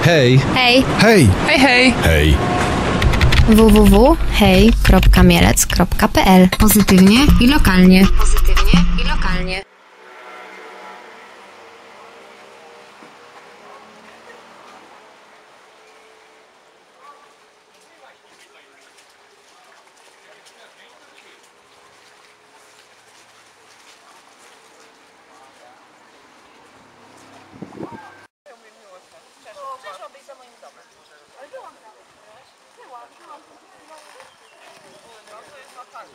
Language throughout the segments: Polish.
Hej! Hej! Hej! Hej, hej! Hej! www.hej.mielec.pl. Pozytywnie i lokalnie. Pozytywnie i lokalnie. Przeszłabyś za moim domem. Ale byłam tam. Byłam. No to jest na tak.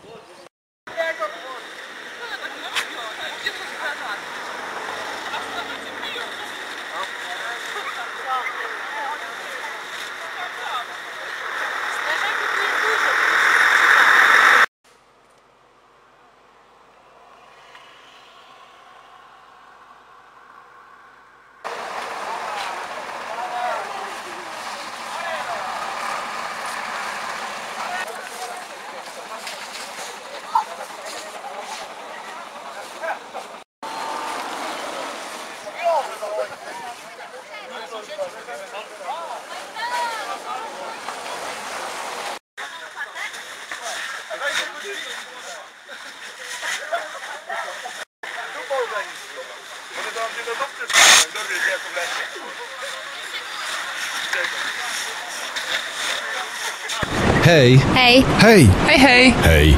Hej! Hej! Hej! Hej, hej! Hej!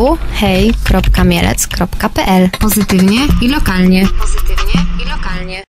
www.hej.mielec.pl. Pozytywnie i lokalnie. Pozytywnie i lokalnie.